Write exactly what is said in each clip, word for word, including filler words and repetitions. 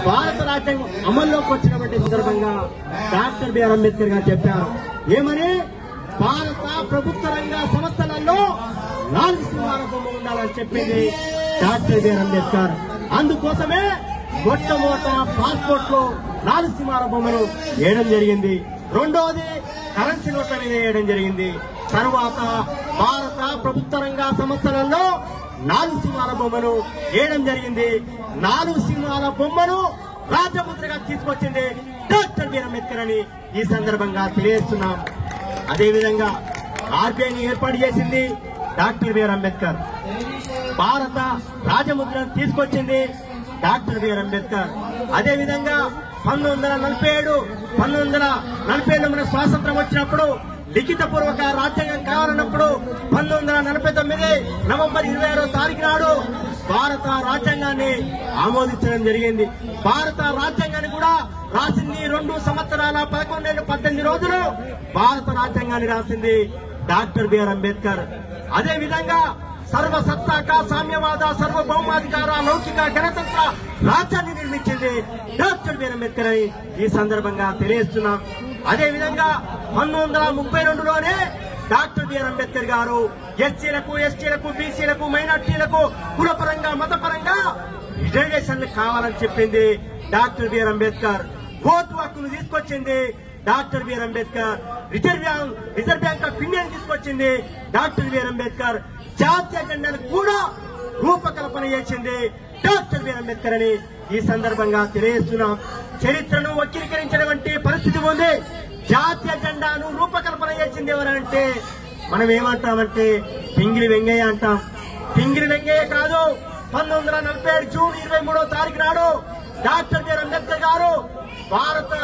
భారత రాజ్యాంగం అమల్లోకి వచ్చినటువంటి సందర్భంగా డాక్టర్ బిఆర్ అంబేద్కర్ గారు చెప్పారు. ఏమని? భారత ప్రభుత్వ రంగ సంస్థలలో నాలుగు సింహాల బొమ్మ ఉండాలని చెప్పింది డాక్టర్ బిఆర్ అంబేద్కర్. అందుకోసమే మొట్టమొదట పాస్పోర్ట్ లో నాలుగు సింహాల బొమ్మను వేయడం జరిగింది. రెండోది కరెన్సీ నోట్ల మీద వేయడం జరిగింది. తరువాత భారత ప్రభుత్వ రంగ సంస్థలలో నాలుగు సింహాల బొమ్మను వేయడం జరిగింది. నాలుగు సింహాల బొమ్మను రాజముద్రగా తీసుకొచ్చింది డాక్టర్ బిఆర్ అంబేద్కర్ అని ఈ సందర్భంగా తెలియజేస్తున్నాం. అదేవిధంగా ఆర్బీఐని ఏర్పాటు చేసింది డాక్టర్ బిఆర్ అంబేద్కర్. భారత రాజముద్రను తీసుకొచ్చింది డాక్టర్ బిఆర్ అంబేద్కర్. అదేవిధంగా పంతొమ్మిది వందల నలభై ఏడు పంతొమ్మిది వందల నలభై ఏడు మన స్వాతంత్రం వచ్చినప్పుడు లిఖిత పూర్వక రాజ్యాంగం కావాలన్నప్పుడు పంతొమ్మిది వందల నలభై తొమ్మిది నవంబర్ ఇరవై ఆరో తారీఖు నాడు భారత రాజ్యాంగాన్ని ఆమోదించడం జరిగింది. భారత రాజ్యాంగాన్ని కూడా రాసింది రెండు సంవత్సరాల పదకొండేళ్ళు పద్దెనిమిది రోజులు భారత రాజ్యాంగాన్ని రాసింది డాక్టర్ బిఆర్ అంబేద్కర్. అదేవిధంగా సర్వసత్తాక సామ్యవాద సర్వభౌమాధికార లౌకిక గణతంత్ర రాజ్యాన్ని నిర్మించింది డాక్టర్ బిఆర్ అంబేద్కర్ అని ఈ సందర్భంగా తెలియజేస్తున్నాం. అదేవిధంగా పంతొమ్మిది వందల ముప్పై రెండులోనే డాక్టర్ బిఆర్ అంబేద్కర్ గారు ఎస్సీలకు ఎస్టీలకు బీసీలకు మైనార్టీలకు కులపరంగా మతపరంగా రిజర్వేషన్లు కావాలని చెప్పింది డాక్టర్ బిఆర్ అంబేద్కర్. ఓటు హక్కును తీసుకొచ్చింది doctor BR Ambedkar. Reserve bank reserve bank of ఇండియాను తీసుకొచ్చింది డాక్టర్ బిఆర్ అంబేద్కర్. జాతీయ జెండాను కూడా రూపకల్పన చేసింది డాక్టర్ బిఆర్ అంబేద్కర్ అని ఈ సందర్భంగా తెలియజేస్తున్నాం. చరిత్రను వక్రీకరించినటువంటి పరిస్థితి ఉంది. జాతీయ జెండాను రూపకల్పన చేసింది ఎవరంటే మనం ఏమంటామంటే పింగిలి వెంగయ్య అంటాం. పింగిలి వెంగయ్య కాదు, పంతొమ్మిది వందల నలభై ఏడు జూన్ ఇరవై మూడో తారీఖు నాడు డాక్టర్ బిఆర్ అంబేద్కర్ గారు భారత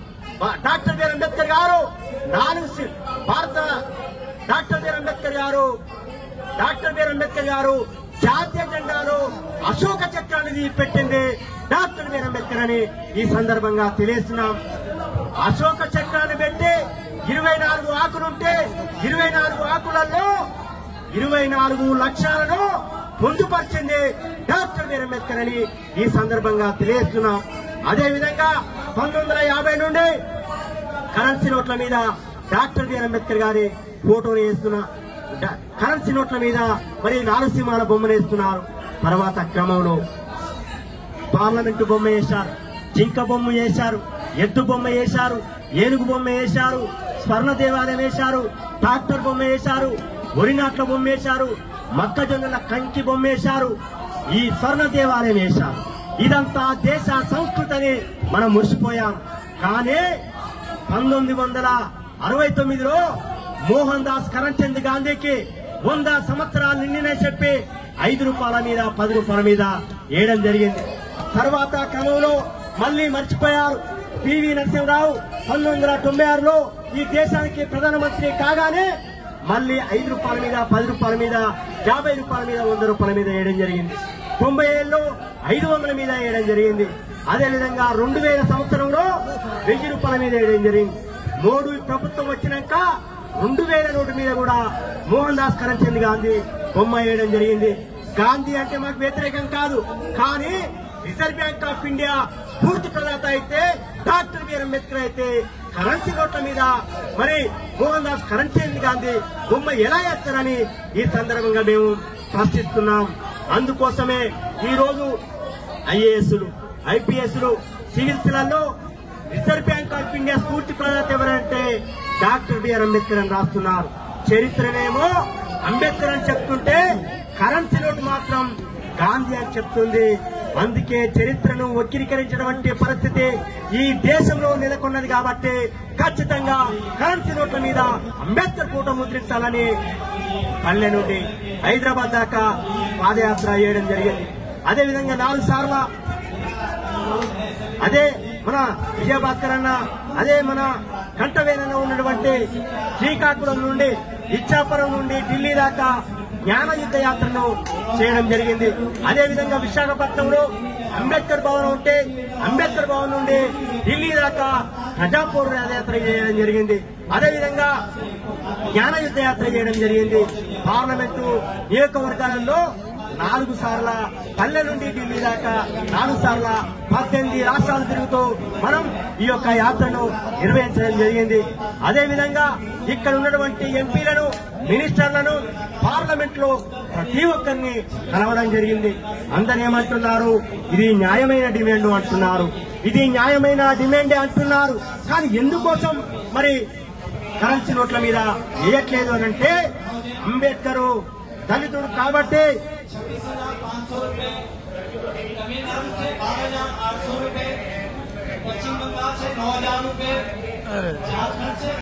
డాక్టర్ బిఆర్ అంబేద్కర్ గారు నాలుగు భారత డాక్టర్ బిఆర్ అంబేద్కర్ గారు డాక్టర్ బిఆర్ అంబేద్కర్ గారు జాతీయ జెండాలో అశోక చక్రాన్ని పెట్టింది డాక్టర్ బిఆర్ అంబేద్కర్ అని ఈ సందర్భంగా తెలియజేస్తున్నాం. అశోక చక్రాన్ని పెట్టి ఇరవై నాలుగు ఆకులుంటే ఇరవై నాలుగు ఆకులలో ఇరవై నాలుగు లక్ష్యాలను పొందుపరిచింది డాక్టర్ బిఆర్ అంబేద్కర్ అని ఈ సందర్భంగా తెలియజేస్తున్నాం. అదేవిధంగా పంతొమ్మిది వందల యాభై నుండి కరెన్సీ నోట్ల మీద డాక్టర్ బిఆర్ అంబేద్కర్ గారి ఫోటోను వేస్తున్నా కరెన్సీ నోట్ల మీద మరి నాలుగు సింహాల బొమ్మను వేస్తున్నారు. తర్వాత క్రమంలో పార్లమెంటు బొమ్మ వేశారు, జింక బొమ్మ వేశారు, ఎద్దు బొమ్మ వేశారు, ఏనుగు బొమ్మ వేశారు, స్వర్ణ దేవాలయం వేశారు, ట్రాక్టర్ బొమ్మ వేశారు, ఒరినాట్ల బొమ్మ వేశారు, మొక్కజొన్నల కంకి బొమ్మ వేశారు, ఈ స్వర్ణ దేవాలయం వేశారు. ఇదంతా దేశ సంస్కృతిని మనం మురిసిపోయాం. కానీ పంతొమ్మిది వందల అరవై తొమ్మిదిలో మోహన్ దాస్ కరమ్చంద్ గాంధీకి వంద సంవత్సరాలు నిండినే చెప్పి ఐదు రూపాయల మీద పది రూపాయల మీద వేయడం జరిగింది. తర్వాత క్రమంలో మళ్లీ మర్చిపోయారు. పివి నరసింహరావు పంతొమ్మిది వందల తొంభై ఆరులో ఈ దేశానికి ప్రధానమంత్రి కాగానే మళ్లీ ఐదు రూపాయల మీద పది రూపాయల మీద యాభై రూపాయల మీద వంద రూపాయల మీద వేయడం జరిగింది. తొంభై ఏళ్ళలో ఐదు వందల మీద వేయడం జరిగింది. అదేవిధంగా రెండు వేల సంవత్సరంలో వెయ్యి రూపాయల మీద వేయడం జరిగింది. మోడీ ప్రభుత్వం వచ్చినాక రెండు వేల నోటు మీద కూడా మోహన్ దాస్ కరమ్చంద్ గాంధీ బొమ్మ వేయడం జరిగింది. గాంధీ అంటే మాకు వ్యతిరేకం కాదు, కానీ రిజర్వ్ బ్యాంక్ ఆఫ్ ఇండియా స్ఫూర్తి ప్రదాత అయితే డాక్టర్ బిఆర్ అంబేద్కర్ అయితే కరెన్సీ నోట్ల మీద మరి మోహన్ దాస్ కరమ్చంద్ గాంధీ బొమ్మ ఎలా వేస్తారని ఈ సందర్భంగా మేము ప్రశ్నిస్తున్నాం. అందుకోసమే ఈ రోజు ఐఏఎస్లు ఐపీఎస్లు సివిల్స్లలో రిజర్వ్ బ్యాంక్ ఆఫ్ ఇండియా స్ఫూర్తి ప్రదాత ఎవరంటే డాక్టర్ బిఆర్ అంబేద్కర్ అని రాస్తున్నారు. చరిత్రనేమో అంబేద్కర్ అని చెప్తుంటే కరెన్సీ నోటు మాత్రం గాంధీ అని చెప్తుంది. అందుకే చరిత్రను వక్రీకరించినటువంటి పరిస్థితి ఈ దేశంలో నెలకొన్నది. కాబట్టి ఖచ్చితంగా కరెన్సీ నోట్ల మీద అంబేద్కర్ ఫోటో ముద్రించాలని పల్లె నుండి హైదరాబాద్ దాకా పాదయాత్ర చేయడం జరిగింది. అదేవిధంగా నాలుగు సార్ల అదే మన విజయభాస్కర్ అన్న అదే మన కంఠవేనలో ఉన్నటువంటి శ్రీకాకుళం నుండి ఇచ్చాపురం నుండి ఢిల్లీ దాకా జ్ఞాన యుద్ధ యాత్రను చేయడం జరిగింది. అదేవిధంగా విశాఖపట్నంలో అంబేద్కర్ భవన్ ఉంటే అంబేద్కర్ భవన్ నుండి ఢిల్లీ దాకా ప్రజాపూర్ యాత్ర చేయడం జరిగింది. అదేవిధంగా జ్ఞాన యుద్ధ యాత్ర చేయడం జరిగింది. పార్లమెంటు నియోజకవర్గాలలో నాలుగు సార్ల పల్లె నుండి ఢిల్లీ దాకా నాలుగు సార్ల పద్దెనిమిది రాష్ట్రాలు తిరుగుతూ మనం ఈ యొక్క యాత్రను నిర్వహించడం జరిగింది. అదేవిధంగా ఇక్కడ ఉన్నటువంటి ఎంపీలను, మినిస్టర్లను పార్లమెంట్ లో ప్రతి ఒక్కరిని కలవడం జరిగింది. అందరు ఏమంటున్నారు? ఇది న్యాయమైన డిమాండ్ అంటున్నారు. ఇది న్యాయమైన డిమాండే అంటున్నారు. కానీ ఎందుకోసం మరి కరెన్సీ నోట్ల మీద వేయట్లేదు అనంటే, అంబేద్కర్ దళితుడు కాబట్టి पश्चिम बंगाल से नौ हजार रूपये